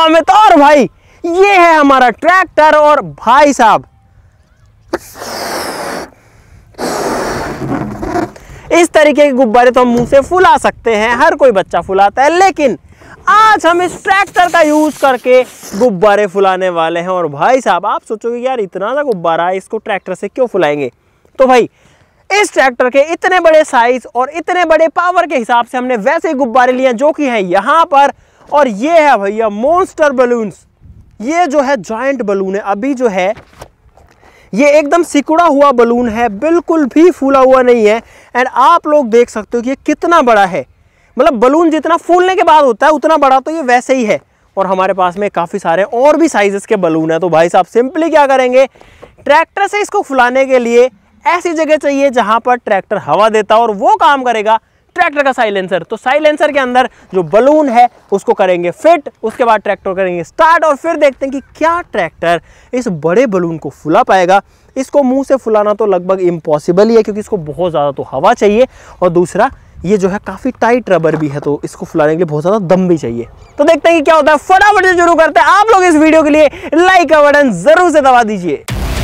अमित। और भाई ये है हमारा ट्रैक्टर। और भाई साहब इस तरीके के गुब्बारे तो हम मुंह से फुला सकते हैं, हर कोई बच्चा फुलाता है, लेकिन आज हम इस ट्रैक्टर का यूज करके गुब्बारे फुलाने वाले हैं। और भाई साहब आप सोचोगे यार इतना सा गुब्बारा है, इसको ट्रैक्टर से क्यों फुलाएंगे? तो भाई इस ट्रैक्टर के इतने बड़े साइज और इतने बड़े पावर के हिसाब से हमने वैसे गुब्बारे लिए जो कि हैं यहाँ पर। और ये है भैया मॉन्स्टर बलून्स। ये जो है जॉइंट बलून है। अभी जो है ये एकदम सिकुड़ा हुआ बलून है, बिल्कुल भी फूला हुआ नहीं है। एंड आप लोग देख सकते हो कि ये कितना बड़ा है, मतलब बलून जितना फूलने के बाद होता है उतना बड़ा तो ये वैसे ही है। और हमारे पास में काफ़ी सारे और भी साइजेस के बलून है। तो भाई साहब सिंपली क्या करेंगे, ट्रैक्टर से इसको फुलाने के लिए ऐसी जगह चाहिए जहां पर ट्रैक्टर हवा देता और वो काम करेगा ट्रैक्टर का साइलेंसर। तो साइलेंसर के अंदर जो बलून है उसको करेंगे फिट, उसके बाद ट्रैक्टर करेंगे स्टार्ट और फिर देखते हैं कि क्या ट्रैक्टर इस बड़े बलून को फुला पाएगा। इसको मुंह से फुलाना तो लगभग इम्पॉसिबल ही है क्योंकि इसको बहुत ज़्यादा तो हवा चाहिए और दूसरा ये जो है काफ़ी टाइट रबर भी है, तो इसको फुलाने के लिए बहुत ज़्यादा दम भी चाहिए। तो देखते हैं कि क्या होता है, फटाफट से शुरू करते हैं। आप लोग इस वीडियो के लिए लाइक का बटन जरूर से दबा दीजिए।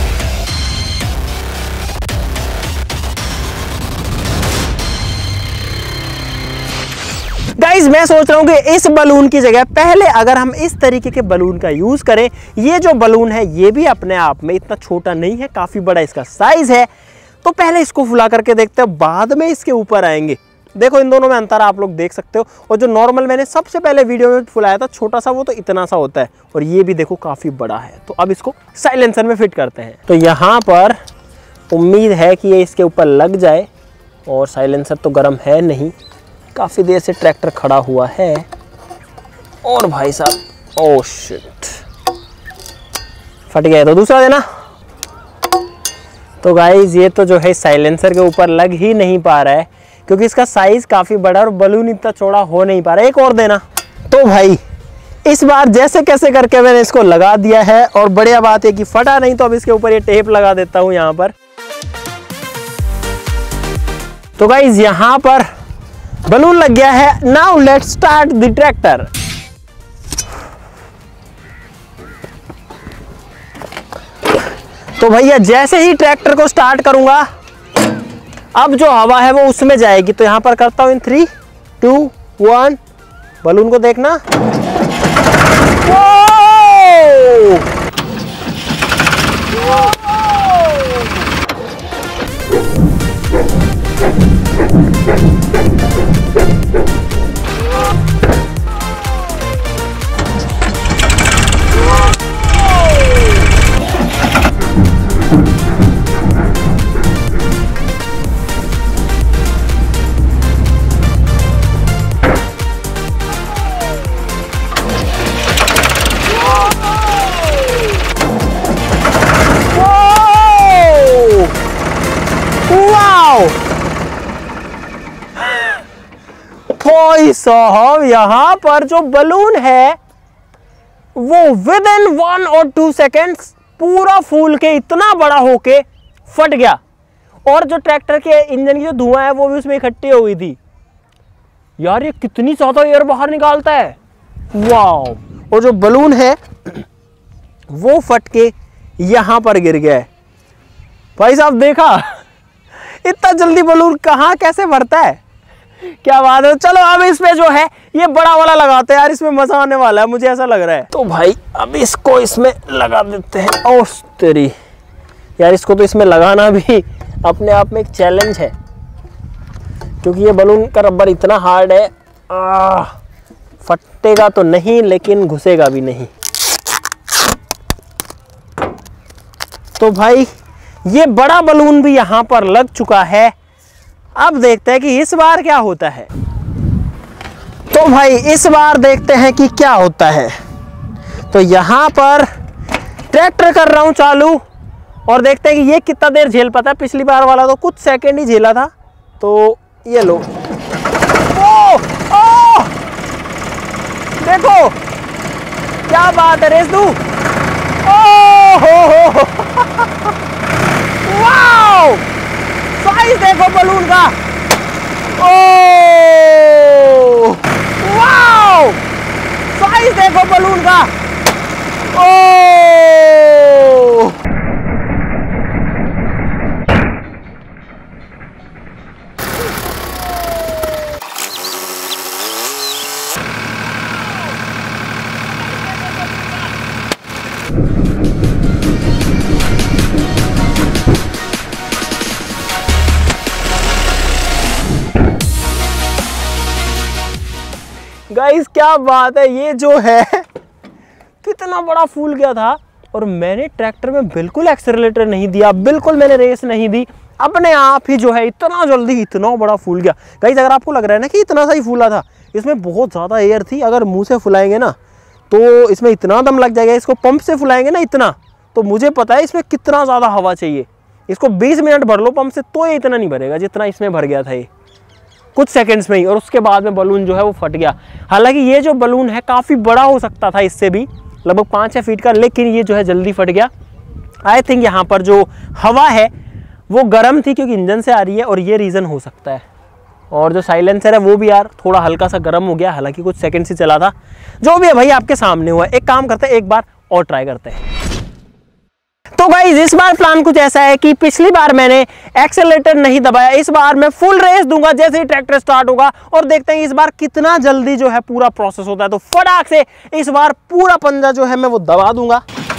गाइस मैं सोच रहा हूं कि इस बलून की जगह पहले अगर हम इस तरीके के बलून का यूज करें। ये जो बलून है ये भी अपने आप में इतना छोटा नहीं है, काफी बड़ा इसका साइज है। तो पहले इसको फुला करके देखते हैं, बाद में इसके ऊपर आएंगे। देखो इन दोनों में अंतर आप लोग देख सकते हो। और जो नॉर्मल मैंने सबसे पहले वीडियो में फुलाया था छोटा सा, वो तो इतना सा होता है, और ये भी देखो काफी बड़ा है। तो अब इसको साइलेंसर में फिट करते हैं। तो यहाँ पर उम्मीद है कि ये इसके ऊपर लग जाए, और साइलेंसर तो गर्म है नहीं, काफ़ी देर से ट्रैक्टर खड़ा हुआ है। और भाई साहब ओह शिट, फट गया। तो दूसरा देना। तो गाइज ये तो जो है साइलेंसर के ऊपर लग ही नहीं पा रहा है क्योंकि इसका साइज काफ़ी बड़ा और बलून इतना चौड़ा हो नहीं पा रहा है। एक और देना। तो भाई इस बार जैसे कैसे करके मैंने इसको लगा दिया है, और बढ़िया बात है कि फटा नहीं। तो अब इसके ऊपर ये टेप लगा देता हूँ यहाँ पर। तो गाइज यहाँ पर बलून लग गया है। Now let's start the tractor. तो भैया जैसे ही ट्रैक्टर को स्टार्ट करूंगा, अब जो हवा है वो उसमें जाएगी। तो यहां पर करता हूं इन 3, 2, 1। बलून को देखना। भाई साहब यहाँ पर जो बलून है वो विद इन 1 और 2 सेकेंड्स पूरा फूल के इतना बड़ा होके फट गया। और जो ट्रैक्टर के इंजन की जो धुआं है वो भी उसमें इकट्ठी हो गई थी। यार ये कितनी ज्यादा एयर बाहर निकालता है, वाह। और जो बलून है वो फट के यहां पर गिर गया है। भाई साहब देखा इतना जल्दी बलून कहाँ कैसे भरता है, क्या बात है। चलो अब इसमें जो है ये बड़ा वाला लगाते हैं यार, इसमें मजा आने वाला है, मुझे ऐसा लग रहा है। तो भाई अब इसको इसमें लगा देते हैं। ओह तेरी यार, इसको तो इसमें लगाना भी अपने आप में एक चैलेंज है क्योंकि ये बलून का रबर इतना हार्ड है। फटेगा तो नहीं लेकिन घुसेगा भी नहीं। तो भाई ये बड़ा बलून भी यहां पर लग चुका है। अब देखते हैं कि इस बार क्या होता है। तो भाई इस बार देखते हैं कि क्या होता है। तो यहां पर ट्रैक्टर कर रहा हूं चालू और देखते हैं कि ये कितना देर झेल पाता है। पिछली बार वाला तो कुछ सेकंड ही झेला था। तो ये लो, देखो क्या बात है, रेस दू। वाओ, साइज देखो बलून का। वाओ, साइज गाइस देखो बलून का, ओ गाइस क्या बात है, ये जो है कितना बड़ा फूल गया था। और मैंने ट्रैक्टर में बिल्कुल एक्सेलरेटर नहीं दिया, बिल्कुल मैंने रेस नहीं दी, अपने आप ही जो है इतना जल्दी इतना बड़ा फूल गया। गाइस अगर आपको लग रहा है ना कि इतना सा ही फूला था, इसमें बहुत ज़्यादा एयर थी। अगर मुंह से फुलाएंगे ना तो इसमें इतना दम लग जाएगा, इसको पंप से फुलाएंगे ना इतना, तो मुझे पता है इसमें कितना ज़्यादा हवा चाहिए। इसको 20 मिनट भर लो पंप से तो ये इतना नहीं भरेगा जितना इसमें भर गया था ये कुछ सेकंड्स में ही। और उसके बाद में बलून जो है वो फट गया। हालांकि ये जो बलून है काफ़ी बड़ा हो सकता था इससे भी, लगभग 5-6 फीट का, लेकिन ये जो है जल्दी फट गया। आई थिंक यहाँ पर जो हवा है वो गर्म थी क्योंकि इंजन से आ रही है, और ये रीज़न हो सकता है। और जो साइलेंसर है वो भी यार थोड़ा हल्का सा गर्म हो गया, हालांकि कुछ सेकंड से चला था। जो भी है भाई आपके सामने हुआ है। एक काम करते हैं, एक बार और ट्राई करते हैं। तो गाइस इस बार प्लान कुछ ऐसा है कि पिछली बार मैंने एक्सेलरेटर नहीं दबाया, इस बार मैं फुल रेस दूंगा जैसे ही ट्रैक्टर स्टार्ट होगा, और देखते हैं इस बार कितना जल्दी जो है पूरा प्रोसेस होता है। तो फटाक से इस बार पूरा पंजा जो है मैं वो दबा दूंगा।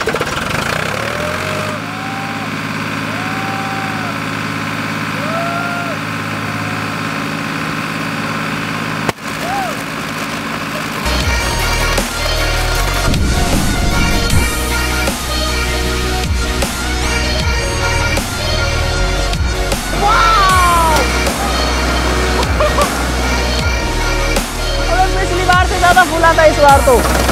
फूला था इस बार तो,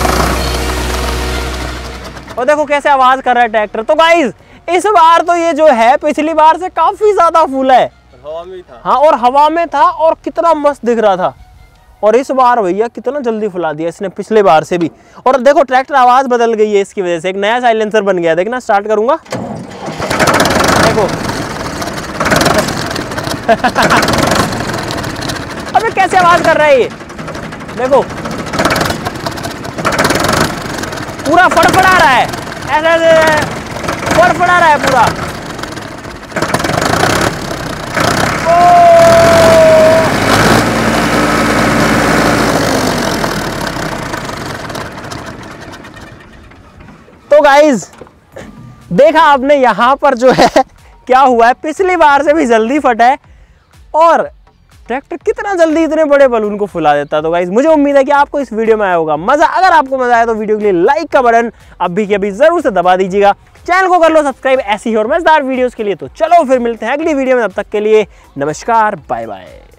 और देखो कैसे आवाज कर रहा है ट्रैक्टर। तो गाइस इस बार तो ये जो है पिछली बार से काफी ज्यादा फूला है। हवा में था। हाँ और हवा में था और कितना मस्त दिख रहा था। और इस बार भैया कितना जल्दी फुला दिया इसने पिछले बार से भी। और देखो ट्रैक्टर आवाज बदल गई है इसकी वजह से, एक नया साइलेंसर बन गया। देखना स्टार्ट करूंगा, देखो अबे कैसे आवाज कर रहा है ये, देखो पूरा फड़फड़ा रहा है, ऐसे फड़फड़ा रहा है पूरा। तो गाइज देखा आपने यहाँ पर जो है क्या हुआ है, पिछली बार से भी जल्दी फटा है और ट्रैक्टर कितना जल्दी इतने बड़े बलून को फुला देता है। तो गाइस मुझे उम्मीद है कि आपको इस वीडियो में आया होगा मजा। अगर आपको मजा आया तो वीडियो के लिए लाइक का बटन अभी के अभी जरूर से दबा दीजिएगा। चैनल को कर लो सब्सक्राइब ऐसी ही और मजेदार वीडियोस के लिए। तो चलो फिर मिलते हैं अगली वीडियो में, तब तक के लिए नमस्कार, बाय बाय।